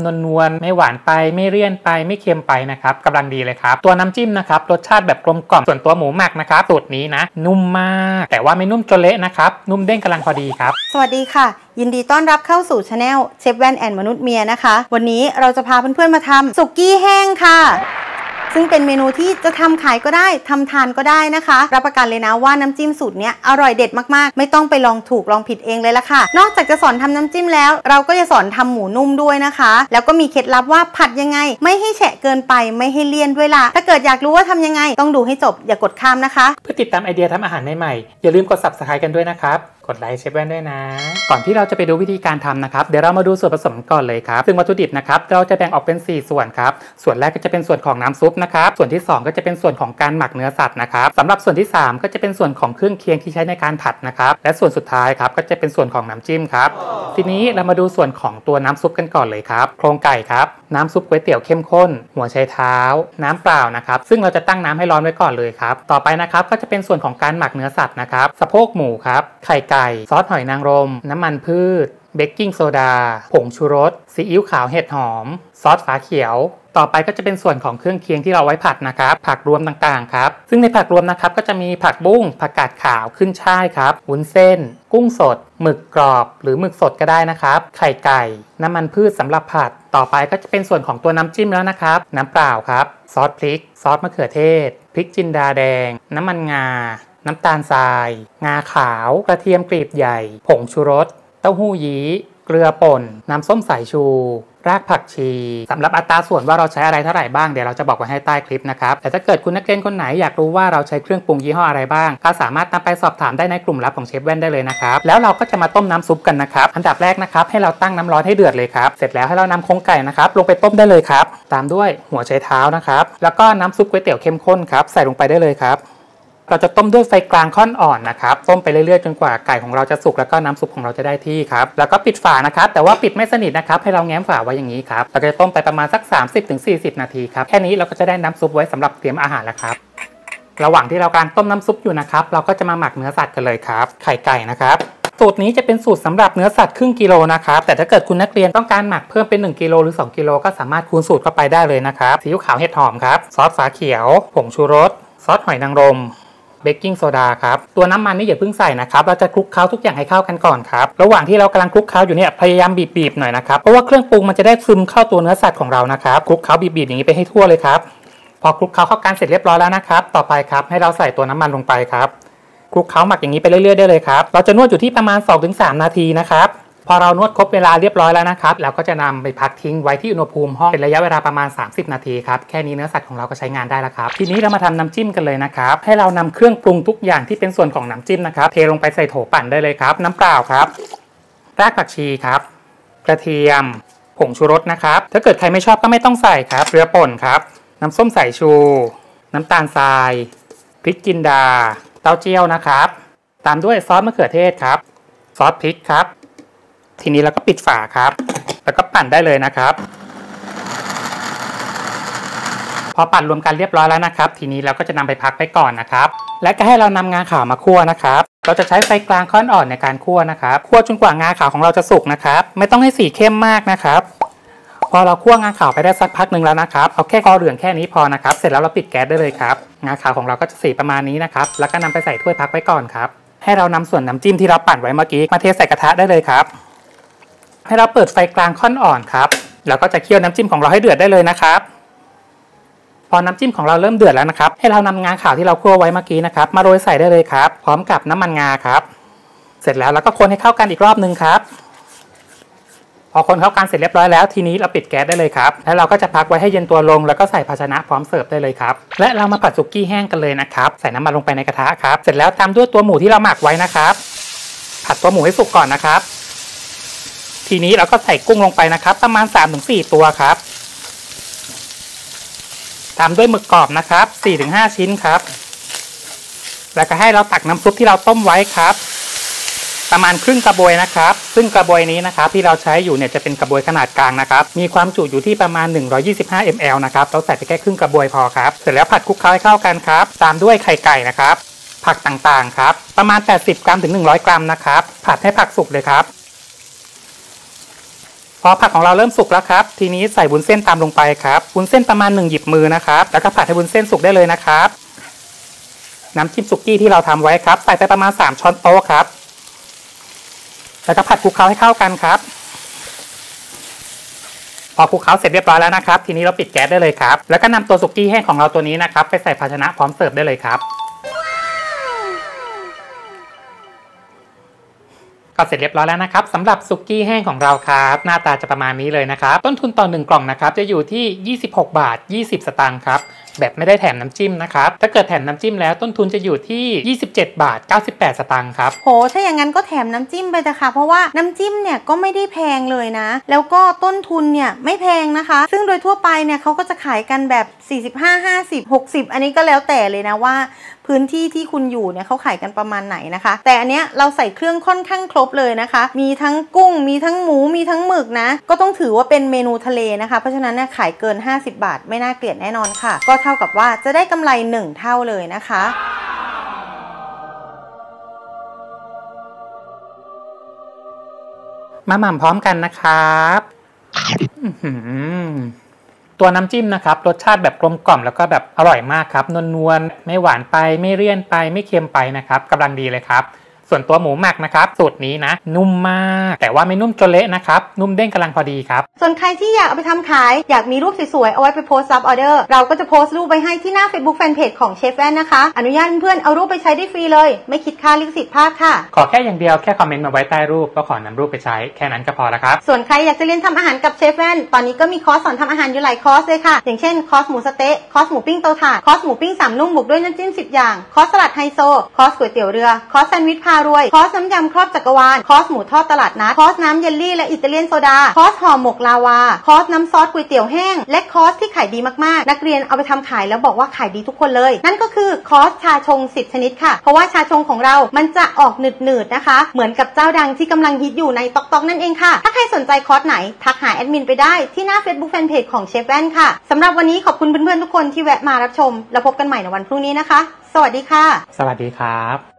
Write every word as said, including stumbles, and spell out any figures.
นวลๆไม่หวานไปไม่เลี่ยนไปไม่เค็มไปนะครับกำลังดีเลยครับตัวน้ำจิ้มนะครับรสชาติแบบกลมกล่อมส่วนตัวหมูหมักนะครับสูตรนี้นะนุ่มมากแต่ว่าไม่นุ่มจนเละนะครับนุ่มเด้งกำลังพอดีครับสวัสดีค่ะยินดีต้อนรับเข้าสู่ช anel เชฟแว่นแอนมนุษย์เมียนะคะวันนี้เราจะพาเพื่อนๆมาทำสุกี้แห้งค่ะซึ่งเป็นเมนูที่จะทำขายก็ได้ทำทานก็ได้นะคะรับประกันเลยนะว่าน้ำจิ้มสูตรเนี้ยอร่อยเด็ดมากๆไม่ต้องไปลองถูกลองผิดเองเลยละค่ะนอกจากจะสอนทำน้ำจิ้มแล้วเราก็จะสอนทำหมูนุ่มด้วยนะคะแล้วก็มีเคล็ดลับว่าผัดยังไงไม่ให้แฉะเกินไปไม่ให้เลี่ยนด้วยล่ะถ้าเกิดอยากรู้ว่าทำยังไงต้องดูให้จบอย่ากดข้ามนะคะเพื่อติดตามไอเดียทำอาหารใหม่ๆอย่าลืมกด ซับสไครบ์ กันด้วยนะครับกดไลค์เชฟแว่นด้วยนะก่อนที่เราจะไปดูวิธีการทำนะครับเดี๋ยวเรามาดูส่วนผสมก่อนเลยครับซึ่งวัตถุดิบนะครับเราจะแบ่งออกเป็นสี่ส่วนครับส่วนแรกก็จะเป็นส่วนของน้ำซุปนะครับส่วนที่สองก็จะเป็นส่วนของการหมักเนื้อสัตว์นะครับสำหรับส่วนที่สามก็จะเป็นส่วนของเครื่องเคียงที่ใช้ในการผัดนะครับและส่วนสุดท้ายครับก็จะเป็นส่วนของน้ำจิ้มครับทีนี้เรามาดูส่วนของตัวน้ำซุปกันก่อนเลยครับโครงไก่ครับน้ำซุปก๋วยเตี๋ยวเข้มข้นหัวไชเท้าน้ำเปล่านะครับซึ่งเราจะตั้งน้ำให้ร้อนไว้ก่อนเลยครับต่อไปนะครับก็จะเป็นส่วนของการหมักเนื้อสัตว์นะครับสะโพกหมูครับไข่ไก่ซอสหอยนางรมน้ำมันพืชเบกกิ้งโซดาผงชูรสซีอิ๊วขาวเห็ดหอมซอสฝาเขียวต่อไปก็จะเป็นส่วนของเครื่องเคียงที่เราไว้ผัดนะครับผักรวมต่างๆครับซึ่งในผักรวมนะครับก็จะมีผักบุ้งผักกาดขาวขึ้นช่ายครับวุ้นเส้นกุ้งสดหมึกกรอบหรือหมึกสดก็ได้นะครับไข่ไก่น้ำมันพืชสำหรับผัดต่อไปก็จะเป็นส่วนของตัวน้ำจิ้มแล้วนะครับน้ำเปล่าครับซอสพริกซอสมะเขือเทศพริกจินดาแดงน้ำมันงาน้ำตาลทรายงาขาวกระเทียมกลีบใหญ่ผงชูรสเต้าหู้ยี้เกลือป่นน้ำส้มสายชูรากผักชีสำหรับอัตราส่วนว่าเราใช้อะไรเท่าไหร่บ้างเดี๋ยวเราจะบอกไว้ให้ใต้คลิปนะครับแต่ถ้าเกิดคุณนักเรียนคนไหนอยากรู้ว่าเราใช้เครื่องปรุงยี่ห้ออะไรบ้างก็สามารถนำไปสอบถามได้ในกลุ่มลับของเชฟแว่นได้เลยนะครับแล้วเราก็จะมาต้มน้ำซุปกันนะครับอันดับแรกนะครับให้เราตั้งน้ำร้อนให้เดือดเลยครับเสร็จแล้วให้เรานำโครงไก่นะครับลงไปต้มได้เลยครับตามด้วยหัวไชเท้านะครับแล้วก็น้ำซุปก๋วยเตี๋ยวเข้มข้นครับใส่ลงไปได้เลยครับเราจะต้มด้วยไฟกลางค่อนอ่อนนะครับต้มไปเรื่อยๆจนกว่าไก่ของเราจะสุกแล้วก็น้ำซุปของเราจะได้ที่ครับแล้วก็ปิดฝานะครับแต่ว่าปิดไม่สนิทนะครับให้เราแง้มฝาไว้อย่างนี้ครับเราจะต้มไปประมาณสัก สามสิบถึงสี่สิบ นาทีครับแค่นี้เราก็จะได้น้ำซุปไว้สำหรับเตรียมอาหารแล้วครับระหว่างที่เรากำลังต้มน้ำซุปอยู่นะครับเราก็จะมาหมักเนื้อสัตว์กันเลยครับไข่ไก่นะครับสูตรนี้จะเป็นสูตรสำหรับเนื้อสัตว์ครึ่งกิโลนะครับแต่ถ้าเกิดคุณนักเรียนต้องการหมักเพิ่มเป็นหนึ่งกิโลหรือสองกิโลก็สามารถคูณสูตรเข้าไปได้เลยนะครับซีอิ๊วขาวเห็ดหอมครับซอสฝาเขียวผงชูรสซอสหอยนางรมเบกกิ้งโซดาครับตัวน้ำมันนี่อย่าเพิ่งใส่นะครับเราจะคลุกเคล้าทุกอย่างให้เข้ากันก่อนครับระหว่างที่เรากำลังคลุกเคล้าอยู่เนี่ยพยายามบีบๆหน่อยนะครับเพราะว่าเครื่องปรุงมันจะได้ซึมเข้าตัวเนื้อสัตว์ของเรานะครับคลุกเคล้าบีบๆอย่างนี้ไปให้ทั่วเลยครับพอคลุกเคล้าเข้ากันเสร็จเรียบร้อยแล้วนะครับต่อไปครับให้เราใส่ตัวน้ำมันลงไปครับคลุกเคล้าหมักอย่างนี้ไปเรื่อยๆได้เลยครับเราจะนวดอยู่ที่ประมาณ สองถึงสาม นาทีนะครับพอเรานวดครบเวลาเรียบร้อยแล้วนะครับเราก็จะนำไปพักทิ้งไว้ที่อุณหภูมิห้องเป็นระยะเวลาประมาณสามสิบนาทีครับแค่นี้เนื้อสัตว์ของเราก็ใช้งานได้แล้วครับทีนี้เรามาทำน้ำจิ้มกันเลยนะครับให้เรานำเครื่องปรุงทุกอย่างที่เป็นส่วนของน้ำจิ้มนะครับเทลงไปใส่โถปั่นได้เลยครับน้ำเปล่าครับรากผักชีครับกระเทียมผงชูรสนะครับถ้าเกิดใครไม่ชอบก็ไม่ต้องใส่ครับเกลือป่นครับน้ำส้มสายชูน้ำตาลทรายพริกจินดาเต้าเจี้ยวนะครับตามด้วยซอสมะเขือเทศครับซอสพริกครับทีนี้เราก็ปิดฝาครับแล้วก็ปั่นได้เลยนะครับพอปั่นรวมกันเรียบร้อยแล้วนะครับทีนี้เราก็จะนำไปพักไปก่อนนะครับและก็ให้เรานำงาขาวมาคั่วนะครับเราจะใช้ไฟกลางค่อนอ่อนในการคั่วนะครับคั่วจนกว่างาขาวของเราจะสุกนะครับไม่ต้องให้สีเข้มมากนะครับพอเราคั่วงาขาวไปได้สักพักหนึ่งแล้วนะครับเอาแค่พอเหลืองแค่นี้พอนะครับเสร็จแล้วเราปิดแก๊สได้เลยครับงาขาวของเราก็จะสีประมาณนี้นะครับแล้วก็นำไปใส่ถ้วยพักไว้ก่อนครับให้เรานำส่วนน้ำจิ้มที่เราปั่นไว้เมื่อกี้มาเทใส่กระทะได้เลยครับให้เราเปิดไฟกลางค่อนอ่อนครับแล้วก็จะเคี่ยวน้ำจิ้มของเราให้เดือดได้เลยนะครับพอน้ำจิ้มของเราเริ่มเดือดแล้วนะครับให้เรานำงาขาวที่เราคั่วไว้เมื่อกี้นะครับมาโรยใส่ได้เลยครับพร้อมกับน้ำมันงาครับเสร็จแล้วเราก็คนให้เข้ากันอีกรอบนึงครับพอคนเข้ากันเสร็จเรียบร้อยแล้วทีนี้เราปิดแก๊สได้เลยครับแล้วเราก็จะพักไว้ให้เย็นตัวลงแล้วก็ใส่ภาชนะพร้อมเสิร์ฟได้เลยครับและเรามาผัดสุกี้แห้งกันเลยนะครับใส่น้ำมันลงไปในกระทะครับเสร็จแล้วตามด้วยตัวหมูที่เราหมักไว้นะครับผัดตัวหมูให้สุกก่อนนะครับทีนี้เราก็ใส่กุ้งลงไปนะครับประมาณ สามถึงสี่ ตัวครับตามด้วยหมึกกรอบนะครับ สี่ถึงห้า ชิ้นครับแล้วก็ให้เราตักน้ำซุปที่เราต้มไว้ครับประมาณครึ่งกระบวยนะครับซึ่งกระบวยนี้นะครับที่เราใช้อยู่เนี่ยจะเป็นกระบวยขนาดกลางนะครับมีความจุอยู่ที่ประมาณหนึ่งร้อยยี่สิบห้ามิลลิลิตรนะครับเราใส่ไปแค่ครึ่งกระบวยพอครับเสร็จแล้วผัดคลุกเคล้าให้เข้ากันครับตามด้วยไข่ไก่นะครับผักต่างๆครับประมาณแปดสิบกรัมถึงหนึ่งร้อยกรัมนะครับผัดให้ผักสุกเลยครับพอผักของเราเริ่มสุกแล้วครับทีนี้ใส่วุ้นเส้นตามลงไปครับวุ้นเส้นประมาณหนึ่งหยิบมือนะครับแล้วก็ผัดให้วุ้นเส้นสุกได้เลยนะครับน้ำจิ้มสุกี้ที่เราทำไว้ครับใส่ไปประมาณสามช้อนโต๊ะครับแล้วก็ผัดคลุกเคล้าให้เข้ากันครับพอคลุกเคล้าเสร็จเรียบร้อยแล้วนะครับทีนี้เราปิดแก๊สได้เลยครับแล้วก็นำตัวสุกี้แห้งของเราตัวนี้นะครับไปใส่ภาชนะพร้อมเสิร์ฟได้เลยครับก็เสร็จเรียบร้อยแล้วนะครับสำหรับสุกี้แห้งของเราครับหน้าตาจะประมาณนี้เลยนะครับต้นทุนต่อหนึ่งกล่องนะครับจะอยู่ที่ยี่สิบหกบาทยี่สิบสตางค์ครับแบบไม่ได้แถมน้ำจิ้มนะครับถ้าเกิดแถมน้ำจิ้มแล้วต้นทุนจะอยู่ที่ยี่สิบเจ็ดบาทเก้าสิบแปดสตางค์ครับโหถ้าอย่างนั้นก็แถมน้ำจิ้มไปเถอะค่ะเพราะว่าน้ำจิ้มเนี่ยก็ไม่ได้แพงเลยนะแล้วก็ต้นทุนเนี่ยไม่แพงนะคะซึ่งโดยทั่วไปเนี่ยเขาก็จะขายกันแบบสี่สิบห้า ห้าสิบ หกสิบอันนี้ก็แล้วแต่เลยนะว่าพื้นที่ที่คุณอยู่เนี่ยเขาขายกันประมาณไหนนะคะแต่อันเนี้ยเราใส่เครื่องค่อนข้างครบเลยนะคะมีทั้งกุ้งมีทั้งหมูมีทั้งหมึกนะก็ต้องถือว่าเป็นเมนูทะเลนะคะเพราะฉะนั้นเนี่ยขายเกินห้าสิบบาทไม่น่าเกลียดแน่นอนค่ะก็เท่ากับว่าจะได้กำไรหนึ่งเท่าเลยนะคะมาหม่ำพร้อมกันนะครับตัวน้ำจิ้มนะครับรสชาติแบบกลมกล่อมแล้วก็แบบอร่อยมากครับนวลๆไม่หวานไปไม่เลี่ยนไปไม่เค็มไปนะครับกำลังดีเลยครับส่วนตัวหมูหมักนะครับสูตรนี้นะนุ่มมากแต่ว่าไม่นุ่มจนเละนะครับนุ่มเด้งกำลังพอดีครับส่วนใครที่อยากเอาไปทำขายอยากมีรูปสวยๆเอาไว้ไปโพสต์รับออเดอร์เราก็จะโพสต์รูปไปให้ที่หน้า Facebook Fanpage ของเชฟแว่นนะคะอนุญาตเพื่อนๆเอารูปไปใช้ได้ฟรีเลยไม่คิดค่าลิขสิทธิ์ภาพค่ะขอแค่อย่างเดียวแค่คอมเมนต์มาไว้ใต้รูปก็ขอนำรูปไปใช้แค่นั้นก็พอแล้วครับส่วนใครอยากจะเรียนทำอาหารกับเชฟแว่นตอนนี้ก็มีคอร์สสอนทำอาหารอยู่หลายคอร์สเลยค่ะอย่างเช่นคอร์สหมูสะเต๊ะคอร์สหมูปิ้งเตาถ่านคอร์สหมูปิ้งสามนุ่มบุกด้วยน้ำจิ้มสิบอย่างคอร์สสลัดไฮโซคอร์สก๋วยเตี๋ยวเรือคอร์สแซนด์วิชพารวยคอร์สน้ำยำครอบจักรวาลคอร์สหมูทอดตลาดนัดคอร์สน้ำเยลลี่และอิตาเลียนโซดาคอร์สห่อหมกลาวาคอร์สน้ำซอสก๋วยเตี๋ยวแห้งและคอร์สที่ขายดีมากๆนักเรียนเอาไปทำขายแล้วบอกว่าขายดีทุกคนเลยนั่นก็คือคอร์สชาชงสิบชนิดค่ะเพราะว่าชาชงของเรามันจะออกหนืดๆนะคะเหมือนกับเจ้าดังที่กำลังฮิตอยู่ในต๊อกๆนั่นเองค่ะถ้าใครสนใจคอร์สไหนทักหาแอดมินไปได้ที่หน้า Facebook Fanpage ของเชฟแว่นค่ะสำหรับวันนี้ขอบคุณเพื่อนๆทุกคนที่แวะมารับชมแล้วพบกันใหม่ในวันพรุ่งนี้นะคะสวัสดีค่ะสวัสดีครับ